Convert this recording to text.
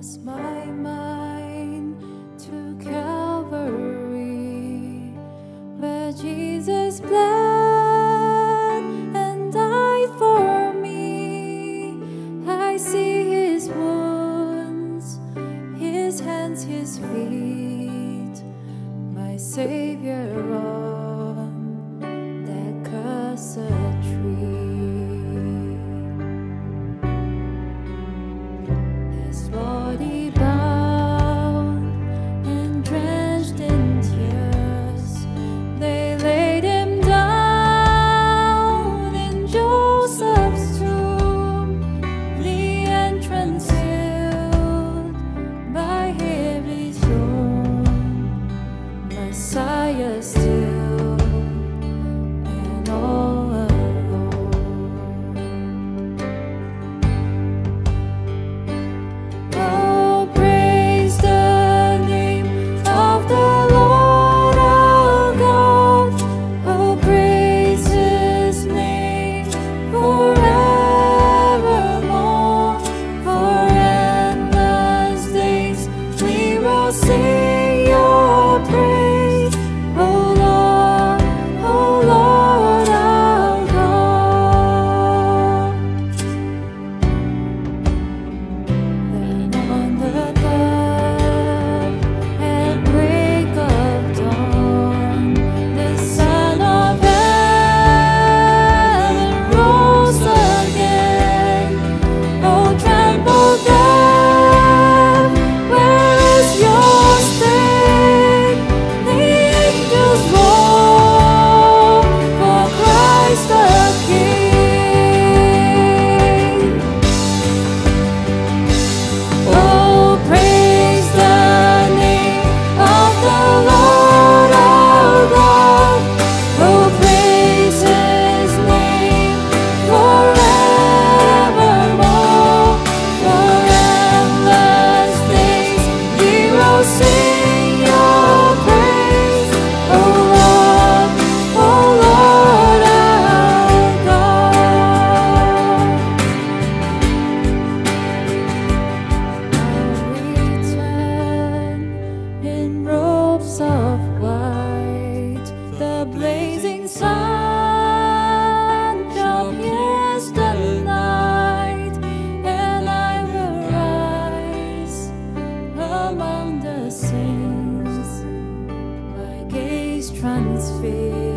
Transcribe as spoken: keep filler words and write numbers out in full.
my mind to Calvary, where Jesus bled and died for me. I see his wounds, his hands, his feet, my Savior on that cursed tree. His body bound and drenched in tears, they laid him down in Joseph's tomb, the entrance sealed by heavy stone. Messiah still and all alone. Oh, praise the name of the Lord our God. Oh, praise his name forevermore. For endless days we will sing your praise. Oh Lord, oh Lord our God. Then on the third and break of dawn, the Son of Heaven rose again. Oh, tremble death, where is your sting? The angels roar for Christ the King. Oh, praise the name of the Lord our God. Oh, praise his name forevermore. For endless days we will sing your praise. Oh Lord, oh Lord our God. I'll return in robes of white, the blazing sun shall pierce the night, and I will rise among the saints, my gaze transfixed